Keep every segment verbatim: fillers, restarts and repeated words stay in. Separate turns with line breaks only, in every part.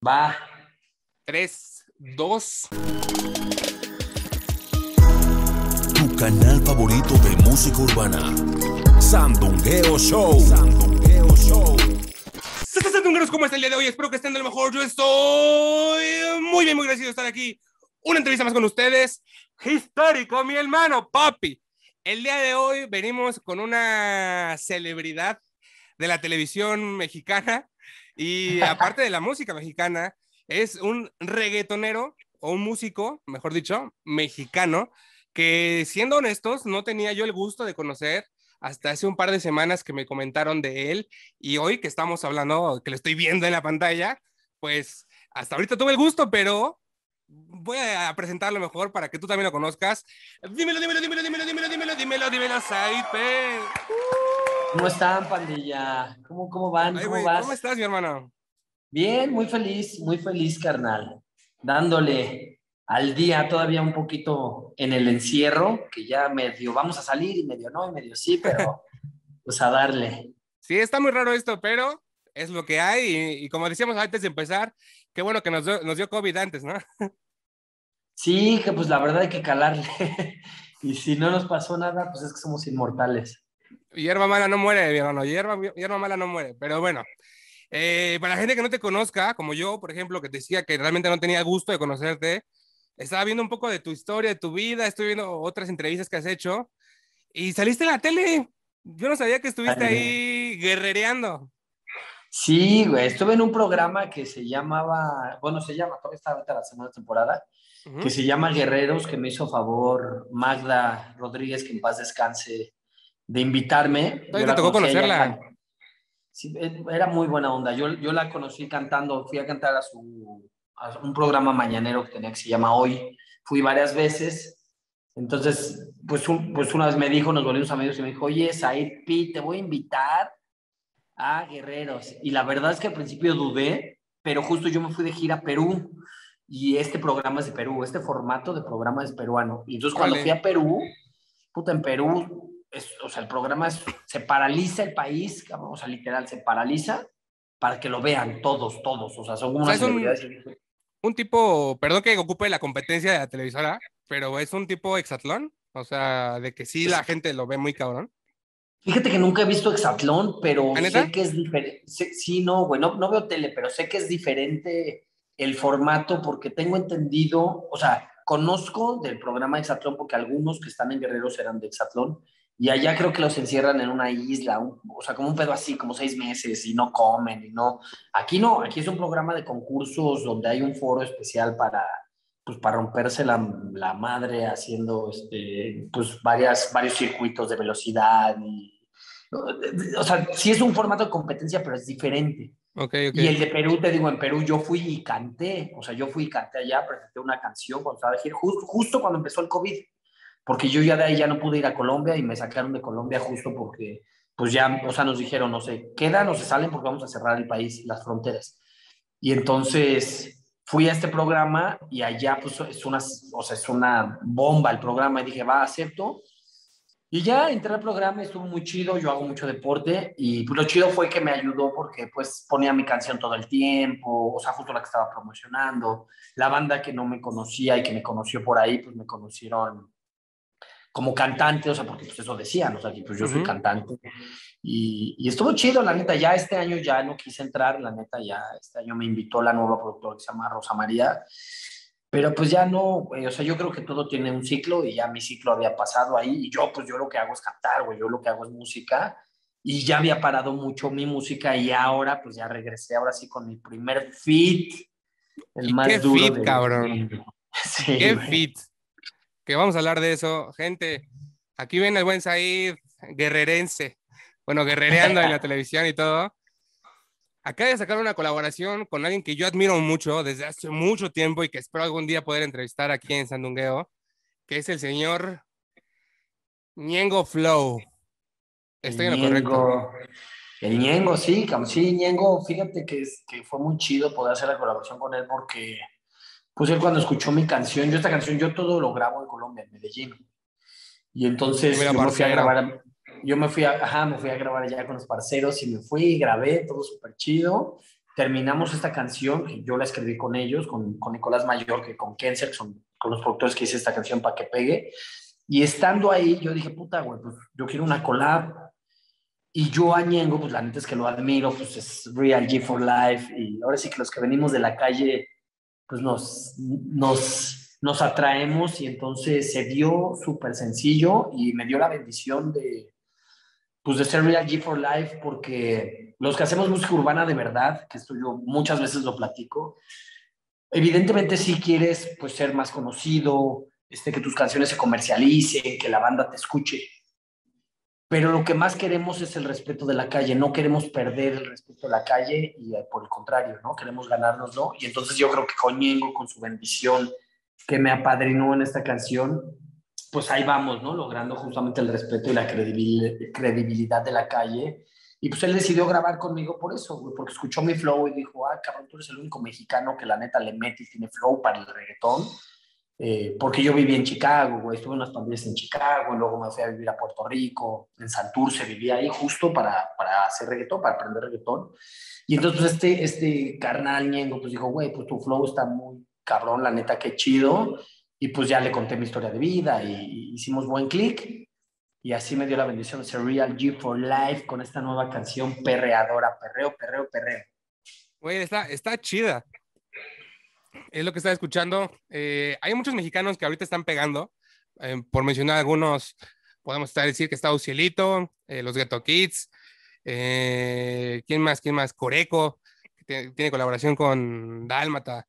Va.
Tres, dos.
Tu canal favorito de música urbana. Sandungueo Show. Sandungueo Show.
Sandungueros, ¿cómo está el día de hoy? Espero que estén de lo mejor. Yo estoy muy bien, muy agradecido de estar aquí. Una entrevista más con ustedes. Histórico, mi hermano, papi. El día de hoy venimos con una celebridad de la televisión mexicana y aparte de la música mexicana, es un reggaetonero o un músico, mejor dicho, mexicano, que siendo honestos, no tenía yo el gusto de conocer hasta hace un par de semanas que me comentaron de él, y hoy que estamos hablando, que lo estoy viendo en la pantalla, pues hasta ahorita tuve el gusto, pero voy a presentarlo mejor para que tú también lo conozcas. Dímelo, dímelo, dímelo, dímelo, dímelo, dímelo, dímelo, dímelo, Saipe.
¿Cómo están, pandilla? ¿Cómo, cómo van?
Ay,
¿Cómo
güey,
vas?
¿cómo estás, mi hermano?
Bien, muy feliz, muy feliz, carnal. Dándole al día todavía un poquito en el encierro, que ya medio vamos a salir y medio no, y medio sí, pero pues a darle.
Sí, está muy raro esto, pero es lo que hay. Y, y como decíamos antes de empezar, qué bueno que nos dio, nos dio COVID antes, ¿no?
Sí, que pues la verdad hay que calarle. Y si no nos pasó nada, pues es que somos inmortales.
Hierba mala no muere, mi hermano. Hierba, hierba mala no muere. Pero bueno, eh, para la gente que no te conozca, como yo, por ejemplo, que te decía que realmente no tenía gusto de conocerte, estaba viendo un poco de tu historia, de tu vida, estoy viendo otras entrevistas que has hecho y saliste en la tele. Yo no sabía que estuviste
Ay,
ahí guerrereando.
sí, güey, estuve en un programa que se llamaba, bueno, se llama, todavía está ahorita la segunda temporada, que
Uh-huh.
se llama Guerreros, que me hizo favor Magda Rodríguez, que en paz descanse, de invitarme. Yo
Todavía te
la
tocó
conocí allá,
conocerla.
can... sí, era muy buena onda. Yo, yo la conocí cantando, fui a cantar a, su, a un programa mañanero que tenía que se llama Hoy. Fui varias veces. Entonces, pues, un, pues una vez me dijo, nos volvimos amigos y me dijo, oye, Said Pi, te voy a invitar a Guerreros. Y la verdad es que al principio dudé, pero justo yo me fui de gira a Perú y este programa es de Perú, este formato de programa es peruano. Y entonces cuando fui
Órale.
a Perú, puta, en Perú, es, o sea, el programa es, se paraliza el país, o sea, literal, se paraliza para que lo vean todos, todos, o sea, son como
O sea,
unas
es un,
celebridades.
un tipo, perdón que ocupe la competencia de la televisora, pero es un tipo hexatlón. O sea, de que sí la gente lo ve muy cabrón.
Fíjate que nunca he visto Hexatlón, pero
¿La
sé
neta?
que es diferente. Sí, no, güey, no, no veo tele, pero sé que es diferente el formato porque tengo entendido, o sea, conozco del programa Hexatlón porque algunos que están en Guerreros eran de Hexatlón y allá creo que los encierran en una isla, un- o sea, como un pedo así, como seis meses y no comen y no. Aquí no, aquí es un programa de concursos donde hay un foro especial para, pues, para romperse la, la madre haciendo, este, pues, varias, varios circuitos de velocidad y o sea, sí es un formato de competencia, pero es diferente.
Ok,
Y
ok.
el de Perú, te digo, en Perú yo fui y canté, o sea, yo fui y canté allá, presenté una canción cuando estaba de gira, justo, justo cuando empezó el COVID, porque yo ya de ahí ya no pude ir a Colombia y me sacaron de Colombia justo porque, pues ya, o sea, nos dijeron, no sé, quedan o se salen porque vamos a cerrar el país, las fronteras. Y entonces fui a este programa y allá, pues, es una, o sea, es una bomba el programa y dije, va, acepto. Y ya entré al programa, estuvo muy chido, yo hago mucho deporte y pues, lo chido fue que me ayudó porque pues ponía mi canción todo el tiempo, o sea, justo la que estaba promocionando. La banda que no me conocía y que me conoció por ahí, pues me conocieron como cantante, o sea, porque pues eso decían, o sea, que pues yo soy
Uh-huh.
cantante. Y, y estuvo chido, la neta, ya este año ya no quise entrar, la neta, ya este año me invitó la nueva productora que se llama Rosa María, pero pues ya no, güey, o sea, yo creo que todo tiene un ciclo y ya mi ciclo había pasado ahí y yo pues yo lo que hago es cantar, güey, yo lo que hago es música y ya había parado mucho mi música y ahora pues ya regresé ahora sí con mi primer feat, el
Y qué
más duro
fit,
del
cabrón.
mundo.
Y
Sí,
qué
güey.
fit. Que vamos a hablar de eso. Gente, aquí viene el buen Said, guerrerense. Bueno, guerrereando en la televisión y todo. Acaba de sacar una colaboración con alguien que yo admiro mucho desde hace mucho tiempo y que espero algún día poder entrevistar aquí en Sandungueo, que es el señor Ñengo Flow.
El
Estoy en lo correcto.
Ñengo, el Ñengo, sí, cabrón, sí, Ñengo, fíjate que, es, que fue muy chido poder hacer la colaboración con él porque, pues él cuando escuchó mi canción, yo esta canción, yo todo lo grabo en Colombia, en Medellín, y entonces
Dímelo,
yo me fui a
parcero.
grabar, yo me fui a, ajá, me fui a grabar allá con los parceros y me fui y grabé, todo súper chido, terminamos esta canción, que yo la escribí con ellos, con, con Nicolás Mayor, que con Kenzer, que son con los productores que hice esta canción para que pegue. Y estando ahí, yo dije, puta, güey, pues yo quiero una collab. Y yo a Ñengo, pues la neta es que lo admiro, pues es Real G for Life. Y ahora sí que los que venimos de la calle, pues nos, nos, nos atraemos. Y entonces se dio súper sencillo y me dio la bendición de, pues de ser Real G for Life, porque los que hacemos música urbana de verdad, que esto yo muchas veces lo platico, evidentemente si quieres pues ser más conocido, este, que tus canciones se comercialicen, que la banda te escuche, pero lo que más queremos es el respeto de la calle, no queremos perder el respeto de la calle y eh, por el contrario, ¿no? Queremos ganárnoslo, y entonces yo creo que con Ñengo, con su bendición que me apadrinó en esta canción, pues ahí vamos, ¿no? Logrando justamente el respeto y la credibil- credibilidad de la calle. Y pues él decidió grabar conmigo por eso, güey, porque escuchó mi flow y dijo, ah, cabrón, tú eres el único mexicano que la neta le mete y tiene flow para el reggaetón. Eh, porque yo viví en Chicago, güey, estuve en unas pandillas en Chicago, luego me fui a vivir a Puerto Rico, en Santurce vivía ahí justo para, para hacer reggaetón, para aprender reggaetón. Y entonces pues, este, este carnal Ñengo pues dijo, güey, pues tu flow está muy cabrón, la neta, qué chido. Y pues ya le conté mi historia de vida y, y hicimos buen clic. Y así me dio la bendición de ser Real G for Life con esta nueva canción perreadora, perreo, perreo, perreo.
Güey, está, está chida. Es lo que estaba escuchando. Eh, hay muchos mexicanos que ahorita están pegando. Eh, por mencionar algunos, podemos estar decir que está Ucielito, eh, los Ghetto Kids. Eh, ¿Quién más? ¿Quién más? Coreco, que tiene, tiene colaboración con Dálmata.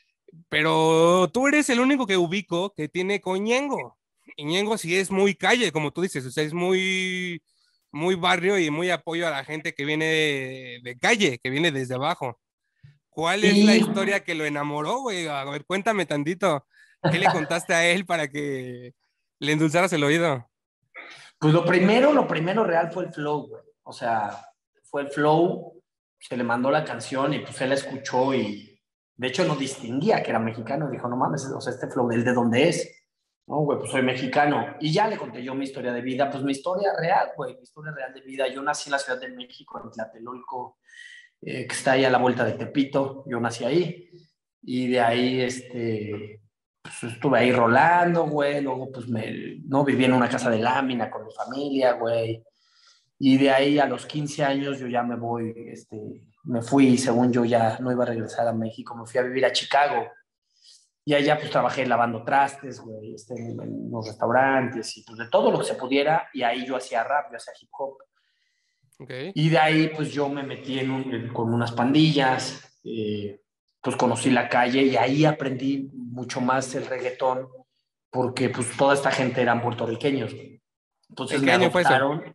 Pero tú eres el único que ubico que tiene con Ñengo. Y Ñengo sí es muy calle, como tú dices. O sea, es muy, muy barrio y muy apoyo a la gente que viene de, de calle, que viene desde abajo. ¿Cuál es la
Y
historia que lo enamoró, güey? A ver, cuéntame tantito. ¿Qué le contaste a él para que le endulzaras el oído?
pues lo primero, lo primero real fue el flow, güey. O sea, fue el flow, se le mandó la canción y pues él la escuchó y de hecho no distinguía que era mexicano. Dijo, no mames, o sea, este flow, ¿el de dónde es? No, güey, pues soy mexicano. Y ya le conté yo mi historia de vida, pues mi historia real, güey, mi historia real de vida. Yo nací en la Ciudad de México, en Tlatelolco, eh, que está ahí a la vuelta de Tepito. Yo nací ahí. Y de ahí, este, pues estuve ahí rolando, güey. Luego, pues me, no, viví en una casa de lámina con mi familia, güey. Y de ahí a los quince años yo ya me voy, este, me fui, según yo ya no iba a regresar a México, me fui a vivir a Chicago. Y allá pues trabajé lavando trastes, güey, este, en, en los restaurantes y pues de todo lo que se pudiera. Y ahí yo hacía rap, yo hacía hip hop.
Okay.
Y de ahí pues yo me metí en un, en, con unas pandillas, eh, pues conocí la calle y ahí aprendí mucho más el reggaetón porque pues toda esta gente eran puertorriqueños. Entonces
¿En qué
me
año fue eso?
adoptaron.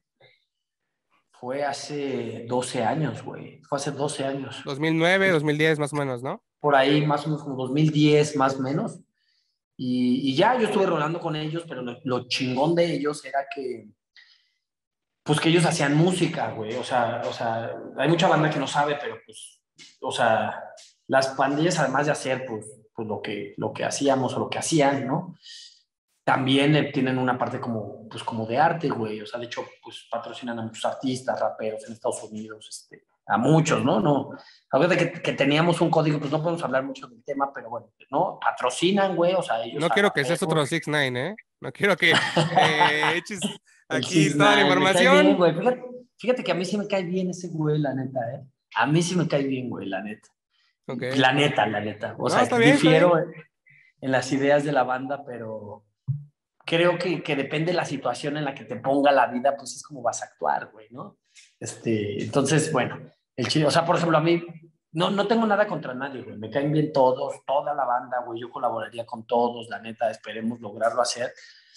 Fue hace doce años, güey. Fue hace doce años.
dos mil nueve, dos mil diez más o menos, ¿no?
Por ahí más o menos como dos mil diez, más o menos. Y, y ya yo estuve rolando con ellos, pero lo, lo chingón de ellos era que pues que ellos hacían música, güey. O sea, o sea, hay mucha banda que no sabe, pero pues, o sea, las pandillas, además de hacer, pues, pues lo que, lo que hacíamos o lo que hacían, ¿no? También eh, tienen una parte como, pues, como de arte, güey. O sea, de hecho, pues, patrocinan a muchos artistas, raperos en Estados Unidos, este, a muchos, ¿no? No. Acuérdate que, que teníamos un código, pues no podemos hablar mucho del tema, pero bueno, ¿no? Patrocinan, güey, o sea, ellos
No
a
quiero que seas
raperos.
otro seis nueve, ¿eh? No quiero que eh, eches
El
aquí
seis
toda la
nueve me cae bien,
información.
güey. Fíjate, fíjate que a mí sí me cae bien ese güey, la neta, ¿eh? A mí sí me cae bien, güey, la neta.
Ok.
La neta, la neta. O
No,
sea,
está bien, está bien.
difiero en las ideas de la banda, pero creo que, que depende de la situación en la que te ponga la vida, pues es como vas a actuar, güey, ¿no? Este, entonces, bueno, el chile, o sea, por ejemplo, a mí no, no tengo nada contra nadie, güey. Me caen bien todos, toda la banda, güey. Yo colaboraría con todos, la neta, esperemos lograrlo hacer.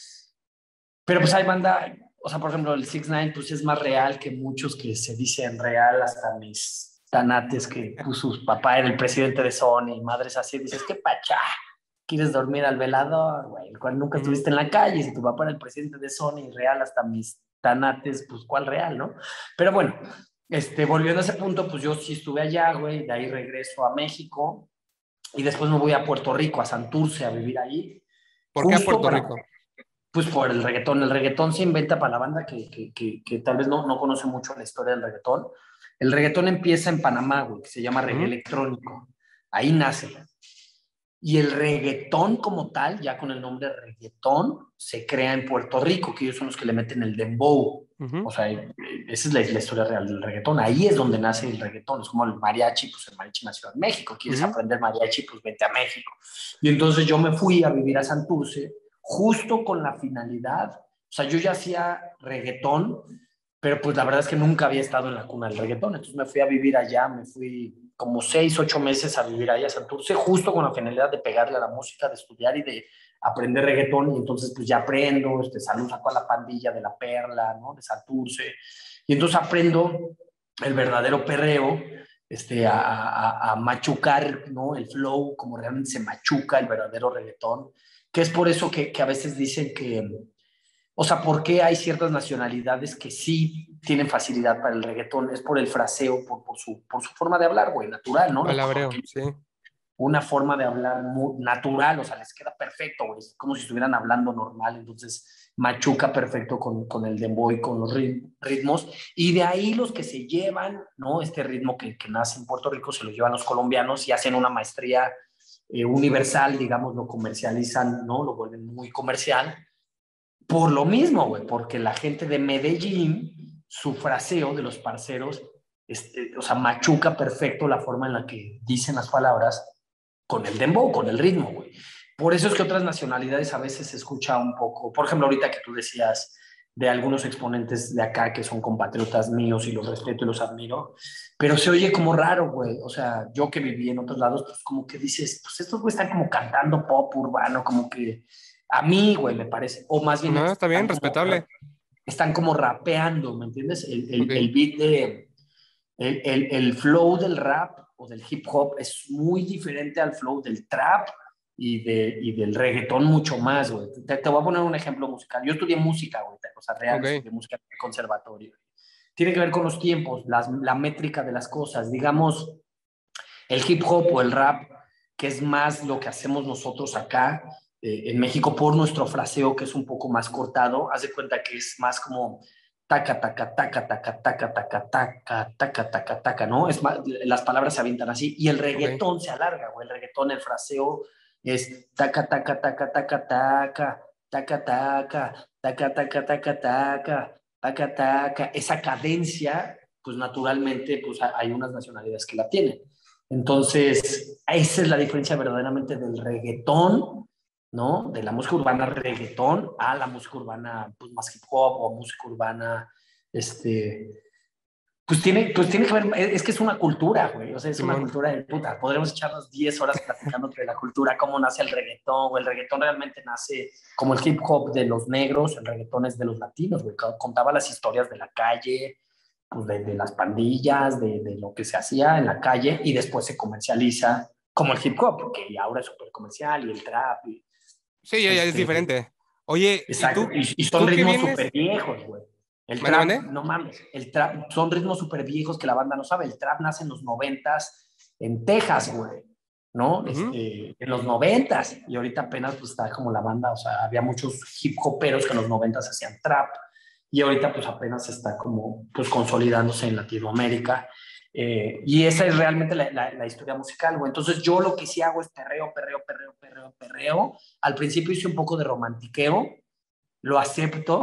Pero pues hay banda, o sea, por ejemplo, el seis nueve pues es más real que muchos que se dicen real, hasta mis tanates que puso su papá era el presidente de Sony y madres así, dices, qué pachá, quieres dormir al velador, güey, el cual nunca
Ujú.
estuviste en la calle, si tu papá era el presidente de Sony, real hasta mis tanates, pues cuál real, ¿no? Pero bueno, este, volviendo a ese punto, pues yo sí estuve allá, güey, de ahí regreso a México y después me voy a Puerto Rico, a Santurce, a vivir ahí,
¿Por qué a
justo
Puerto
para,
Rico?
pues por el reggaetón. El reggaetón se inventa para la banda que, que, que, que tal vez no, no conoce mucho la historia del reggaetón. El reggaetón empieza en Panamá, güey, que se llama reggae
Uh-huh.
electrónico. Ahí nace. Y el reggaetón como tal, ya con el nombre reggaetón, se crea en Puerto Rico, que ellos son los que le meten el dembow.
Uh-huh.
O sea, esa es la, la historia real del reggaetón. Ahí es donde nace el reggaetón. Es como el mariachi, pues el mariachi nació en México. ¿Quieres
Uh-huh.
aprender mariachi? Pues vete a México. Y entonces yo me fui a vivir a Santurce justo con la finalidad. O sea, yo ya hacía reggaetón, pero pues la verdad es que nunca había estado en la cuna del reggaetón. Entonces me fui a vivir allá, me fui como seis, ocho meses a vivir allá a Santurce, justo con la finalidad de pegarle a la música, de estudiar y de aprender reggaetón. Y entonces pues ya aprendo, este, saludo a toda la pandilla de La Perla, ¿no? De Santurce. Y entonces aprendo el verdadero perreo, este, a, a, a machucar, ¿no? El flow, como realmente se machuca el verdadero reggaetón, que es por eso que, que a veces dicen que, o sea, ¿por qué hay ciertas nacionalidades que sí tienen facilidad para el reggaetón? Es por el fraseo, por, por, su, por su forma de hablar, güey, natural, ¿no? Los
Palabreo, sí.
una forma de hablar muy natural, o sea, les queda perfecto, güey, como si estuvieran hablando normal, entonces machuca perfecto con, con el dembow y con los ritmos, y de ahí los que se llevan, ¿no? Este ritmo que, que nace en Puerto Rico se lo llevan los colombianos y hacen una maestría eh, universal, digamos, lo comercializan, ¿no? Lo vuelven muy comercial, por lo mismo, güey, porque la gente de Medellín, su fraseo de los parceros, este, o sea, machuca perfecto la forma en la que dicen las palabras con el dembow, con el ritmo, güey. Por eso es que otras nacionalidades a veces se escucha un poco, por ejemplo, ahorita que tú decías de algunos exponentes de acá que son compatriotas míos y los respeto y los admiro, pero se oye como raro, güey. O sea, yo que viví en otros lados, pues como que dices, pues estos güey están como cantando pop urbano, como que a mí, güey, me parece, o más bien...
No, está bien,
como,
respetable.
están como rapeando, ¿me entiendes? El, el,
Okay.
el beat de... El, el, el flow del rap o del hip hop es muy diferente al flow del trap y, de, y del reggaetón mucho más, güey. Te, te voy a poner un ejemplo musical. Yo estudié música, güey, o sea, real,
Okay.
estudié música en el conservatorio. Tiene que ver con los tiempos, las, la métrica de las cosas. Digamos, el hip hop o el rap, que es más lo que hacemos nosotros acá eh, en México por nuestro fraseo, que es un poco más cortado. Haz de cuenta que es más como taca, taca, taca, taca, taca, taca, taca, taca, taca, taca, ¿no? Es más, las palabras se avientan así. Y el reggaetón okay. se alarga, güey. El reggaetón, el fraseo es taca, taca, taca, taca, taca, taca, taca, taca, taca, taca, taca, taca, taca. Esa cadencia, pues naturalmente, pues hay unas nacionalidades que la tienen. Entonces, esa es la diferencia verdaderamente del reggaetón, ¿no? De la música urbana reggaetón a la música urbana, pues más hip hop o música urbana, este, pues tiene, pues tiene que ver, es que es una cultura, güey, o sea, es Simón. Una cultura de puta, podremos echarnos diez horas platicando de la cultura, cómo nace el reggaetón, güey, el reggaetón realmente nace como el hip hop de los negros, el reggaetón es de los latinos, güey, contaba las historias de la calle, pues de, de las pandillas, de, de lo que se hacía en la calle y después se comercializa como el hip hop, porque ahora es súper comercial y el trap. Y,
sí, ya, ya este, es diferente. Oye,
exacto,
¿y, tú,
y, y son
¿tú
ritmos súper viejos, güey. El trap,
¿Mande?
no mames, el trap, son ritmos súper viejos que la banda no sabe. El trap nace en los noventas en Texas, güey, ¿no? Uh-huh. Este, en los noventas, y ahorita apenas pues está como la banda, o sea, había muchos hip hoperos que en los noventas hacían trap, y ahorita pues apenas está como pues consolidándose en Latinoamérica, eh, y esa es realmente la, la, la historia musical, güey. Entonces yo lo que sí hago es perreo, perreo, perreo, perreo, perreo. Al principio hice un poco de romantiqueo, lo acepto.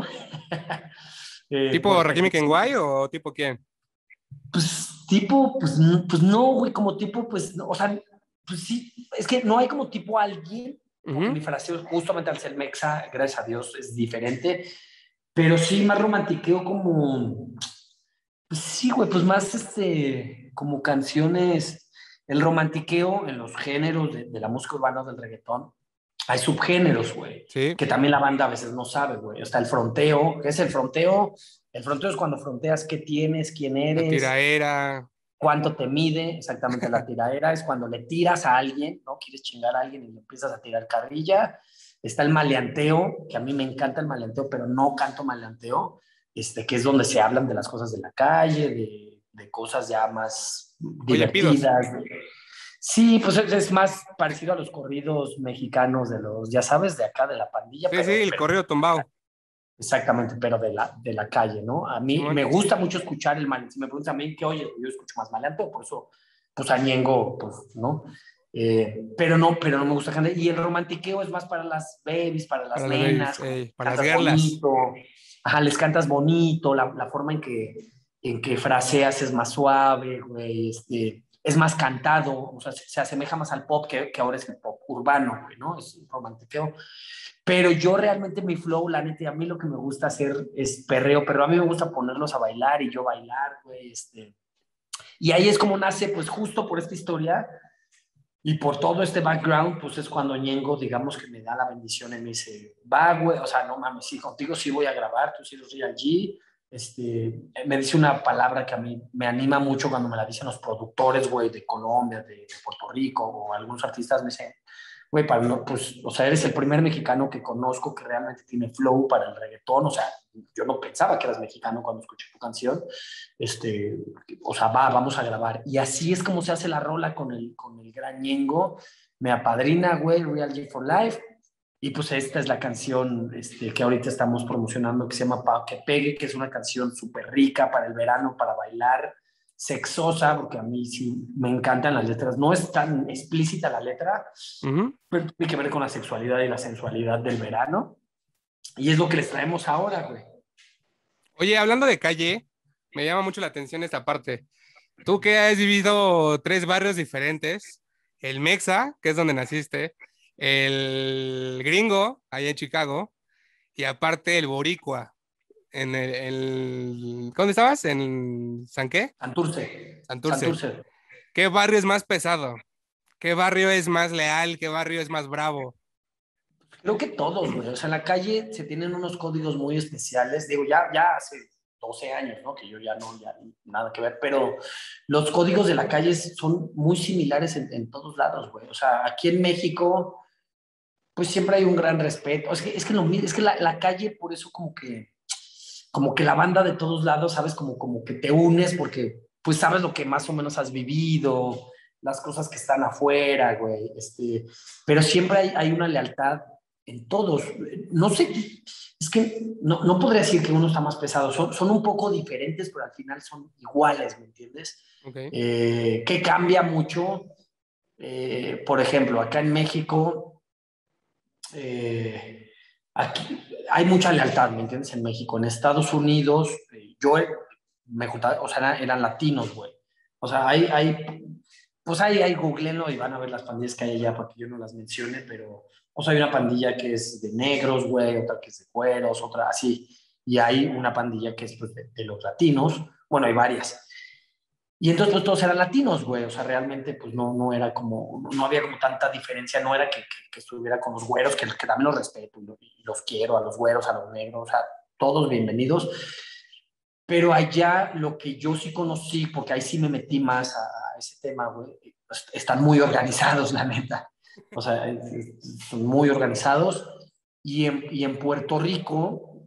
eh, ¿Tipo Rakim Kenway o tipo quién?
Pues tipo, pues, pues no, güey, como tipo, pues, no, o sea, pues sí, es que no hay como tipo alguien, porque uh-huh. mi fraseo justamente al ser mexa, gracias a Dios, es diferente, pero sí más romantiqueo como, pues sí, güey, pues más este, como canciones, el romantiqueo en los géneros de, de la música urbana del reggaetón, hay subgéneros, güey,
sí.
que también la banda a veces no sabe, güey, hasta el fronteo, ¿qué es el fronteo? El fronteo es cuando fronteas qué tienes, quién eres.
La tiraera.
Cuánto te mide, exactamente la tiraera, es cuando le tiras a alguien, ¿no? Quieres chingar a alguien y le empiezas a tirar carrilla. Está el maleanteo, que a mí me encanta el maleanteo, pero no canto maleanteo, este, que es donde se hablan de las cosas de la calle, de, de cosas ya más divertidas. De... Sí, pues es, es más parecido a los corridos mexicanos de los, ya sabes, de acá, de la pandilla.
Sí,
pero,
sí, el
pero...
corrido tumbado.
Exactamente, pero de la, de la calle, ¿no? A mí
Bueno.
me gusta mucho escuchar el maleanteo. Si me preguntan a mí qué oyes, yo escucho más maleanteo, por eso, pues a Ñengo, pues, ¿no? Eh, pero no, pero no me gusta cantar. Y el romantiqueo es más para las babies, para las
Para las
nenas,
babies, ey, para las
cantas
girlas.
bonito, ajá, les cantas bonito, la, la forma en que, en que fraseas es más suave, güey, este, es más cantado, o sea, se, se asemeja más al pop que, que ahora es el pop urbano, güey, ¿no? Es un romantiqueo. Pero yo realmente mi flow, la neta, a mí lo que me gusta hacer es perreo, pero a mí me gusta ponerlos a bailar y yo bailar, güey, este. Y ahí es como nace, pues justo por esta historia y por todo este background, pues es cuando Ñengo, digamos que me da la bendición y me dice, va, güey, o sea, no mames, sí, contigo sí voy a grabar, tú sí eres Real G. Este, me dice una palabra que a mí me anima mucho cuando me la dicen los productores, güey, de Colombia, de, de Puerto Rico, o algunos artistas me dicen, güey, para no, pues, o sea, eres el primer mexicano que conozco que realmente tiene flow para el reggaetón, o sea, yo no pensaba que eras mexicano cuando escuché tu canción, este, o sea, va, vamos a grabar, y así es como se hace la rola con el, con el gran Ñengo, me apadrina, güey, Real G for Life, y pues esta es la canción este, que ahorita estamos promocionando, que se llama Pa' que pegue, que es una canción súper rica para el verano, para bailar, sexosa, porque a mí sí me encantan las letras. No es tan explícita la letra,
Uh-huh.
pero tiene que ver con la sexualidad y la sensualidad del verano. Y es lo que les traemos ahora, güey.
Oye, hablando de calle, me llama mucho la atención esta parte. Tú que has vivido tres barrios diferentes, el Mexa, que es donde naciste, el Gringo, allá en Chicago, y aparte el Boricua, en el, el- ¿dónde estabas? ¿En San qué?
Santurce.
Santurce.
Santurce.
¿Qué barrio es más pesado? ¿Qué barrio es más leal? ¿Qué barrio es más bravo?
Creo que todos, güey. O sea, en la calle se tienen unos códigos muy especiales. Digo, ya, ya hace doce años, ¿no? Que yo ya no, ya nada que ver, pero los códigos de la calle son muy similares en, en todos lados, güey. O sea, aquí en México, pues siempre hay un gran respeto. Es que, es que, lo, es que la, la calle, por eso como que, como que la banda de todos lados, ¿sabes? Como, como que te unes porque, pues, sabes lo que más o menos has vivido, las cosas que están afuera, güey. Este, pero siempre hay, hay una lealtad en todos. No sé, es que no, no podría decir que uno está más pesado. Son, son un poco diferentes, pero al final son iguales, ¿me entiendes?
Okay.
Eh, que cambia mucho. Eh, por ejemplo, acá en México, eh, aquí hay mucha lealtad, ¿me entiendes? En México. En Estados Unidos, eh, yo me juntaba, o sea, eran, eran latinos, güey. O sea, hay, hay pues ahí, ahí googleenlo y van a ver las pandillas que hay allá, porque yo no las mencione, pero, o sea, hay una pandilla que es de negros, güey, otra que es de cueros, otra así, y hay una pandilla que es pues, de, de los latinos, bueno, hay varias. Y entonces pues todos eran latinos, güey, o sea, realmente pues no, no era como, no había como tanta diferencia, no era que, que, que estuviera con los güeros, que, que también los respeto y los, y los quiero, a los güeros, a los negros, o sea, todos bienvenidos. Pero allá lo que yo sí conocí, porque ahí sí me metí más a, a ese tema, güey, pues, están muy organizados, la neta. O sea, son muy organizados. Y en, y en Puerto Rico,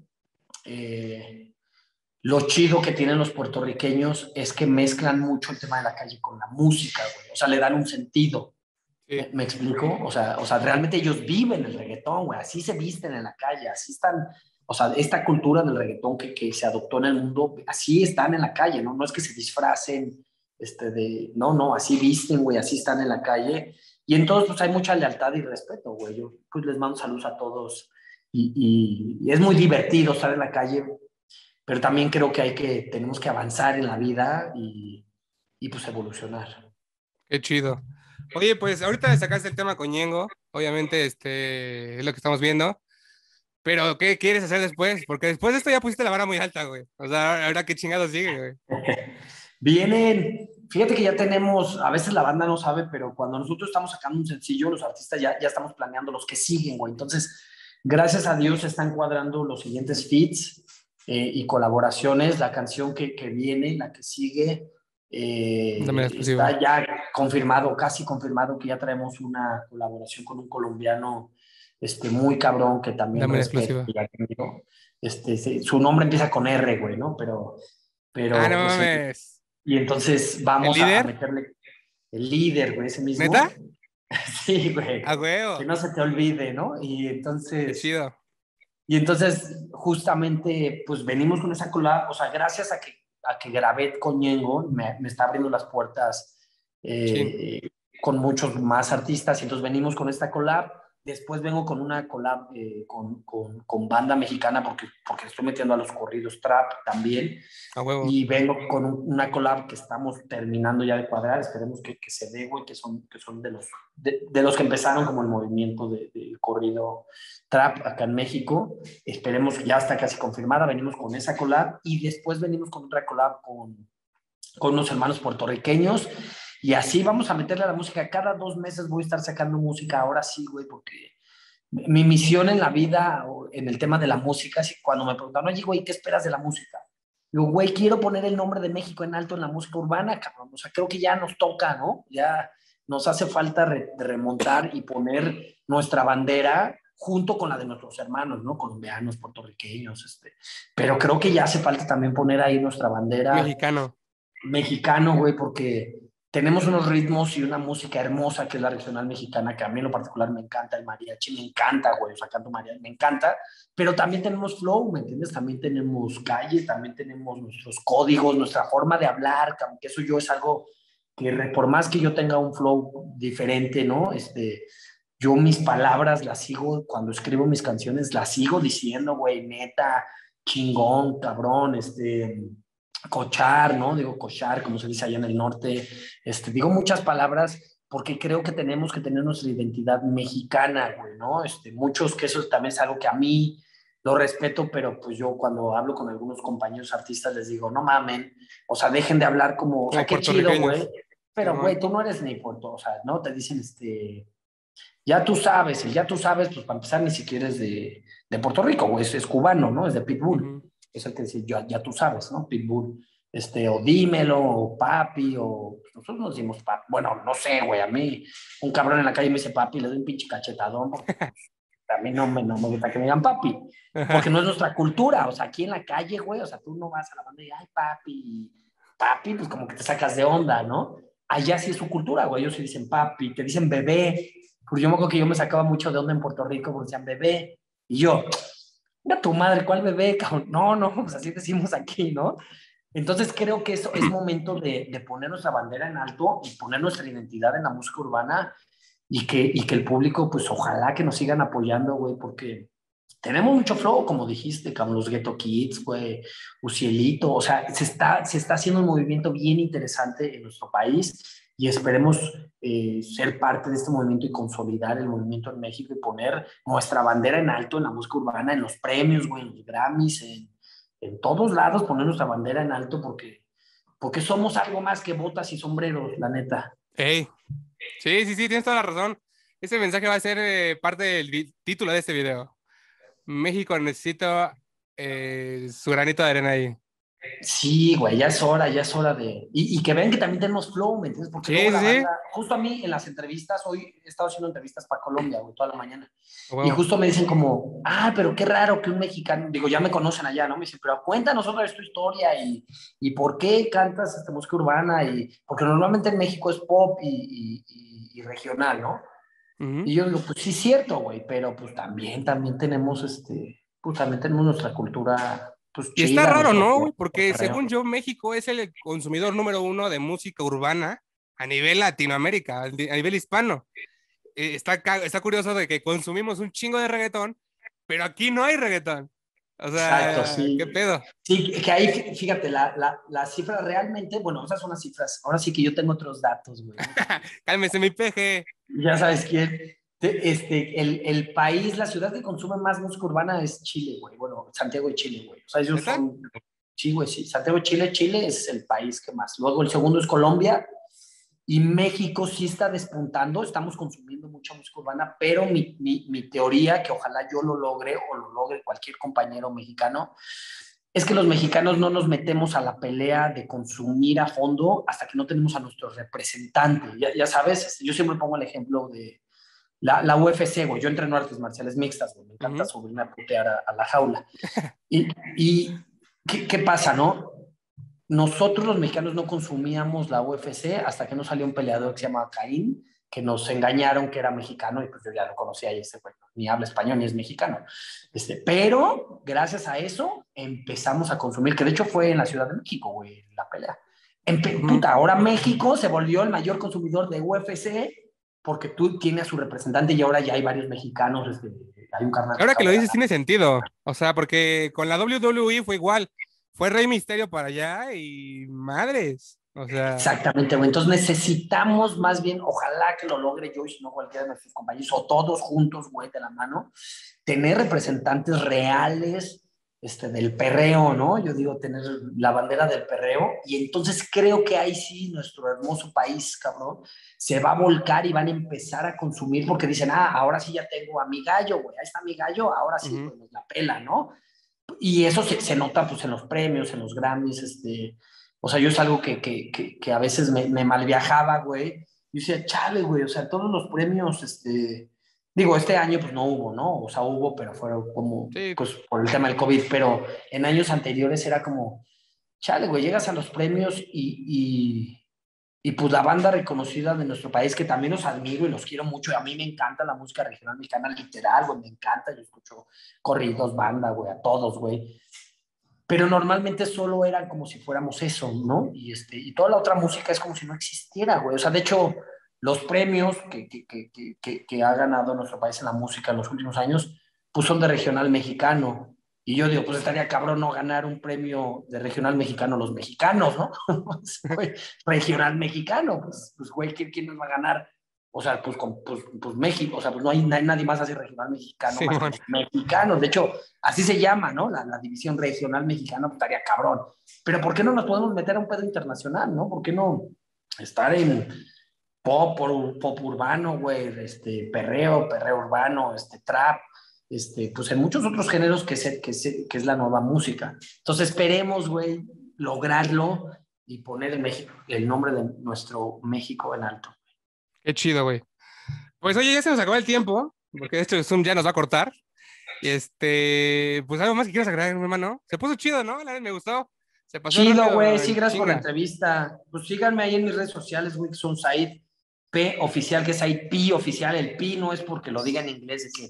eh, lo chido que tienen los puertorriqueños es que mezclan mucho el tema de la calle con la música, güey. O sea, le dan un sentido. Sí. ¿Me, ¿Me explico? O sea, o sea, realmente ellos viven el reggaetón, güey. Así se visten en la calle, así están. O sea, esta cultura del reggaetón que, que se adoptó en el mundo, así están en la calle, ¿no? No es que se disfracen, este, de, no, no, así visten, güey, así están en la calle. Y entonces, pues hay mucha lealtad y respeto, güey. Yo, pues les mando saludos a todos. Y, y, y es muy divertido estar en la calle, pero también creo que hay que, tenemos que avanzar en la vida y, y pues evolucionar.
Qué chido. Oye, pues ahorita sacaste el tema con Ñengo, obviamente, este, es lo que estamos viendo. Pero, ¿qué quieres hacer después? Porque después de esto ya pusiste la vara muy alta, güey. O sea, ahora qué chingados sigue, güey.
Vienen, fíjate que ya tenemos, a veces la banda no sabe, pero cuando nosotros estamos sacando un sencillo, los artistas ya, ya estamos planeando los que siguen, güey. Entonces, gracias a Dios se están cuadrando los siguientes feats eh, y colaboraciones. La canción que, que viene, la que sigue, eh, está ya confirmado, casi confirmado que ya traemos una colaboración con un colombiano este, muy cabrón que también
Dame
respeto. Este, sí, su nombre empieza con R, güey, ¿no? Pero, pero
ah, no
pues,
mames.
Y entonces vamos a meterle el líder, güey, ese mismo.
¿Neta?
Sí, güey.
A huevo.
Que no se te olvide, ¿no? Y entonces...
Qué chido.
Y entonces, justamente, pues venimos con esa collab, o sea, gracias a que, a que grabé con Ñengo, me, me está abriendo las puertas eh, sí. con muchos más artistas, y entonces venimos con esta collab. Después vengo con una collab eh, con, con, con banda mexicana, porque, porque estoy metiendo a los corridos trap también.
A huevo.
Y vengo con una collab que estamos terminando ya de cuadrar, esperemos que, que se dé, güey, que son, que son de, los, de, de los que empezaron como el movimiento del de corrido trap acá en México. Esperemos que ya está casi confirmada, venimos con esa collab, y después venimos con otra collab con, con unos hermanos puertorriqueños. Y así vamos a meterle a la música. Cada dos meses voy a estar sacando música, ahora sí, güey, porque mi misión en la vida, en el tema de la música, es cuando me preguntan, oye, güey, ¿qué esperas de la música? Digo, güey, quiero poner el nombre de México en alto en la música urbana, cabrón. O sea, creo que ya nos toca, ¿no? Ya nos hace falta re remontar y poner nuestra bandera junto con la de nuestros hermanos, ¿no? Colombianos, puertorriqueños, este. Pero creo que ya hace falta también poner ahí nuestra bandera.
Mexicano.
Mexicano, güey, porque tenemos unos ritmos y una música hermosa que es la regional mexicana, que a mí en lo particular me encanta, el mariachi, me encanta, güey, o sea, canto mariachi, me encanta, pero también tenemos flow, ¿me entiendes? También tenemos calle, también tenemos nuestros códigos, nuestra forma de hablar, que eso yo es algo que por más que yo tenga un flow diferente, ¿no? Este, yo mis palabras las sigo, cuando escribo mis canciones, las sigo diciendo, güey, neta, chingón, cabrón, este... cochar, ¿no? Digo cochar, como se dice allá en el norte. Este, digo muchas palabras porque creo que tenemos que tener nuestra identidad mexicana, güey, ¿no? Este, muchos, que eso también es algo que a mí lo respeto, pero pues yo cuando hablo con algunos compañeros artistas les digo, no mamen, o sea, dejen de hablar como, o sea, qué chido, güey, pero, güey, tú no eres ni puerto, o sea, ¿no? Te dicen, este, ya tú sabes, el ya tú sabes, pues para empezar ni siquiera es de, de Puerto Rico, güey, es, es cubano, ¿no? Es de Pitbull. Uh-huh. Es el que dice, ya, ya tú sabes, ¿no? Pitbull, este, o dímelo, o papi, o nosotros nos decimos papi. Bueno, no sé, güey, a mí un cabrón en la calle me dice papi, le doy un pinche cachetadón, porque a mí no me, no me gusta que me digan papi, porque no es nuestra cultura, o sea, aquí en la calle, güey, o sea, tú no vas a la banda y, ay, papi, papi, pues como que te sacas de onda, ¿no? Allá sí es su cultura, güey, ellos sí dicen papi, te dicen bebé, porque yo me acuerdo que yo me sacaba mucho de onda en Puerto Rico, porque decían bebé, y yo... Mira tu madre, ¿cuál bebé? No, no, pues así decimos aquí, ¿no? Entonces creo que eso es momento de, de poner nuestra bandera en alto y poner nuestra identidad en la música urbana y que, y que el público, pues ojalá que nos sigan apoyando, güey, porque tenemos mucho flow, como dijiste, como los Ghetto Kids, güey, Ucielito, o sea, se está, se está haciendo un movimiento bien interesante en nuestro país y esperemos eh, ser parte de este movimiento y consolidar el movimiento en México y poner nuestra bandera en alto en la música urbana, en los premios, güey, en los Grammys, en, en todos lados poner nuestra bandera en alto porque, porque somos algo más que botas y sombreros, la neta.
Hey. Sí, sí, sí, tienes toda la razón. Ese mensaje va a ser eh, parte del título de este video. México necesita eh, su granito de arena ahí.
Sí, güey, ya es hora, ya es hora de... Y, y que vean que también tenemos flow, ¿me entiendes? Porque
sí,
luego la
sí.
banda, justo a mí en las entrevistas, hoy he estado haciendo entrevistas para Colombia, güey, toda la mañana. Wow. Y justo me dicen como, ah, pero qué raro que un mexicano, digo, ya me conocen allá, ¿no? Me dicen, pero cuéntanos otra vez tu historia y, y por qué cantas esta música urbana y... Porque normalmente en México es pop y, y, y, y regional, ¿no? Uh-huh. Y yo digo, pues sí es cierto, güey, pero pues también, también tenemos, este, pues también tenemos nuestra cultura... Pues
y chida, está raro, ¿no, güey? Porque según yo, México es el consumidor número uno de música urbana a nivel Latinoamérica, a nivel hispano. Eh, está, está curioso de que consumimos un chingo de reggaetón, pero aquí no hay reggaetón. O sea,
exacto, sí.
¿Qué pedo?
Sí, que ahí, fíjate, la, la, la cifra realmente, bueno, esas son las cifras. Ahora sí que yo tengo otros datos, güey.
Cálmese, mi peje.
Ya sabes quién. Este, el, el país, la ciudad que consume más música urbana es Chile, güey. Bueno, Santiago de Chile, güey. O sea, ellos son... Sí, güey, sí. Santiago de Chile, Chile es el país que más. Luego el segundo es Colombia. Y México sí está despuntando. Estamos consumiendo mucha música urbana, pero mi, mi, mi teoría, que ojalá yo lo logre o lo logre cualquier compañero mexicano, es que los mexicanos no nos metemos a la pelea de consumir a fondo hasta que no tenemos a nuestro representante. Ya, ya sabes, yo siempre pongo el ejemplo de La, la U F C, güey, yo entreno artes marciales mixtas, güey, me encanta uh-huh. subirme a putear a, a la jaula. Y, y ¿qué, ¿qué pasa, no? Nosotros los mexicanos no consumíamos la U F C hasta que no salió un peleador que se llamaba Caín, que nos engañaron que era mexicano y pues yo ya lo conocía y ese güey ni habla español ni es mexicano. Este, pero gracias a eso empezamos a consumir, que de hecho fue en la Ciudad de México, güey, la pelea. Empe- puta, ahora México se volvió el mayor consumidor de U F C porque tú tienes a su representante y ahora ya hay varios mexicanos, este, hay un carnal.
Ahora que lo dices tiene sentido, o sea, porque con la W W E fue igual, fue Rey Misterio para allá y madres, o sea...
Exactamente, güey. Entonces necesitamos más bien, ojalá que lo logre yo y si no cualquiera de nuestros compañeros, o todos juntos, güey, de la mano, tener representantes reales este, del perreo, ¿no? Yo digo, tener la bandera del perreo, y entonces creo que ahí sí nuestro hermoso país, cabrón, se va a volcar y van a empezar a consumir porque dicen, ah, ahora sí ya tengo a mi gallo, güey, ahí está mi gallo, ahora sí, uh-huh. Pues nos la pela, ¿no? Y eso se, se nota, pues, en los premios, en los Grammys, este... O sea, yo es algo que, que, que, que a veces me, me malviajaba, güey. Yo decía, chale, güey, o sea, todos los premios, este... Digo, este año pues no hubo, ¿no? O sea, hubo, pero fueron como, sí. Pues por el tema del COVID, pero en años anteriores era como, chale, güey, llegas a los premios y, y, y pues la banda reconocida de nuestro país, que también los admiro y los quiero mucho, y a mí me encanta la música regional mexicana, literal, güey, me encanta, yo escucho corridos, banda, güey, a todos, güey. Pero normalmente solo eran como si fuéramos eso, ¿no? Y, este, y toda la otra música es como si no existiera, güey. O sea, de hecho, los premios que, que, que, que, que ha ganado nuestro país en la música en los últimos años, pues son de regional mexicano. Y yo digo, pues estaría cabrón no ganar un premio de regional mexicano los mexicanos, ¿no? Pues, regional mexicano, pues, pues güey, ¿quién, ¿quién nos va a ganar? O sea, pues, con, pues, pues México, o sea, pues no hay nadie más así regional mexicano, sí, más bueno. Que mexicanos. De hecho, así se llama, ¿no? La, la división regional mexicana, pues estaría cabrón. Pero ¿por qué no nos podemos meter a un pedo internacional, no? ¿Por qué no estar en pop, pop urbano, güey, este, perreo, perreo urbano, este, trap, este, pues en muchos otros géneros que, se, que, se, que es la nueva música? Entonces esperemos, güey, lograrlo y poner el, México, el nombre de nuestro México en alto.
Qué chido, güey. Pues oye, ya se nos acabó el tiempo, porque esto de Zoom ya nos va a cortar. Y este, pues algo más que quieras agregar, mi hermano. Se puso chido, ¿no? La vez me gustó. Se pasó
chido, güey. Sí, gracias chinga. Por la entrevista. Pues síganme ahí en mis redes sociales, güey, que son Said P oficial, que es Said P oficial. El P no es porque lo diga en inglés, es que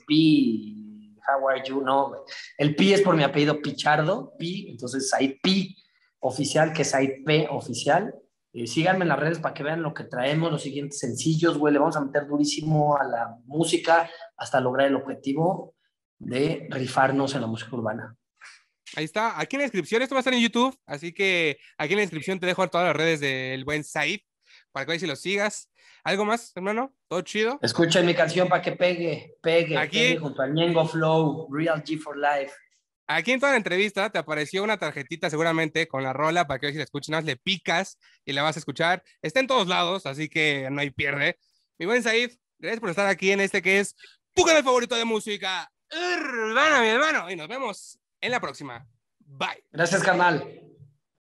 P, how are you, no, güey. El P es por mi apellido Pichardo, P, entonces Said P oficial, que es Said P oficial. Eh, síganme en las redes para que vean lo que traemos, los siguientes sencillos, güey, le vamos a meter durísimo a la música hasta lograr el objetivo de rifarnos en la música urbana.
Ahí está, aquí en la descripción, esto va a estar en YouTube, así que aquí en la descripción te dejo todas las redes del buen Said, para que veas si lo sigas. ¿Algo más, hermano? ¿Todo chido?
Escuchen mi canción para que pegue, pegue,
aquí,
pegue junto al Ñengo Flow, Real G for Life.
Aquí en toda la entrevista te apareció una tarjetita seguramente con la rola para que veas si la escuchas, nada más le picas y la vas a escuchar. Está en todos lados, así que no hay pierde. Mi buen Said, gracias por estar aquí en este que es tu canal favorito de música urbana, mi hermano. Y nos vemos en la próxima. Bye.
Gracias, carnal.